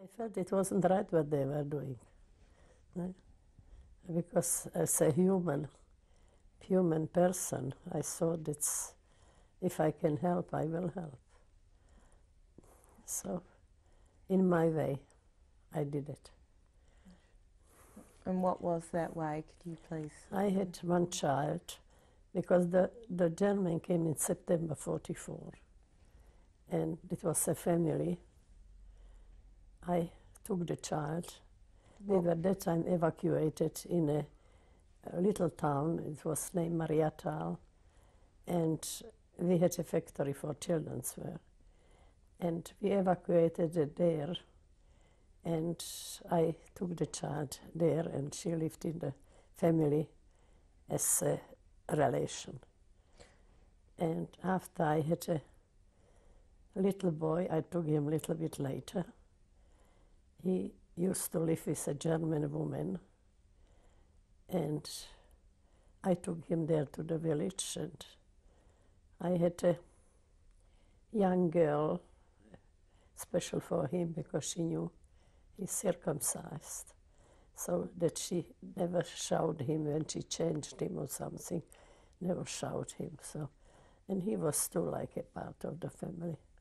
I felt it wasn't right what they were doing. Right? Because as a human person, I thought if I can help, I will help. So, in my way, I did it. And what was that way? Could you please? I had one child, because the German came in September '44, and it was a family. I took the child. We were at that time evacuated in a little town. It was named Mariatal, and we had a factory for children's wear. And we evacuated it there, and I took the child there, and she lived in the family as a relation. And after I had a little boy, I took him a little bit later. He used to live with a German woman, and I took him there to the village, and I had a young girl, special for him because she knew he's circumcised, so that she never showed him when she changed him or something, never showed him. So, and he was still like a part of the family.